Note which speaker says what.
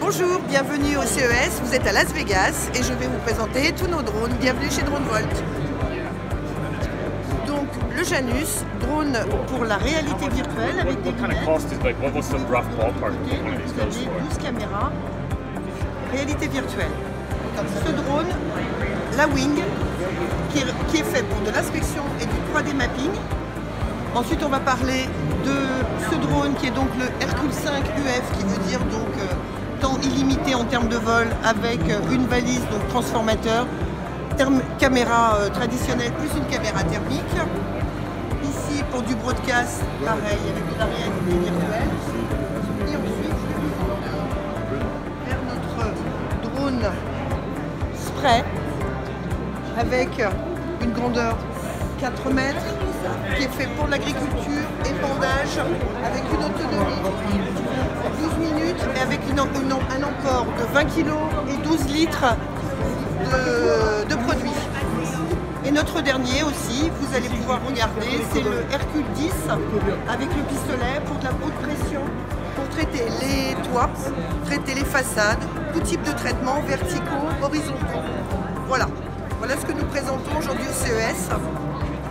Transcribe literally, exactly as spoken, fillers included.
Speaker 1: Bonjour, bienvenue au C E S, vous êtes à Las Vegas et je vais vous présenter tous nos drones. Bienvenue chez DroneVolt. Donc le Janus, drone pour la réalité virtuelle avec des lunettes. Vous avez douze caméras, réalité virtuelle. Ce drone, la Wing, qui est, qui est fait pour de l'inspection et du trois D mapping. Ensuite, on va parler de ce drone qui est donc le Hercule cinq U F, qui veut dire donc euh, temps illimité en termes de vol avec euh, une valise donc transformateur, terme, caméra euh, traditionnelle plus une caméra thermique. Ici pour du broadcast, pareil avec de la réalité virtuelle. Et ensuite, vers notre drone spray avec une grandeur quatre mètres, qui est fait pour l'agriculture, épandage, avec une autonomie de douze minutes et avec une, une, un emport de vingt kilos et douze litres de, de produits. Et notre dernier aussi, vous allez pouvoir regarder, c'est le Hercule dix avec le pistolet pour de la haute pression, pour traiter les toits, traiter les façades, tout type de traitement, verticaux, horizontaux. Voilà, voilà ce que nous présentons aujourd'hui au C E S.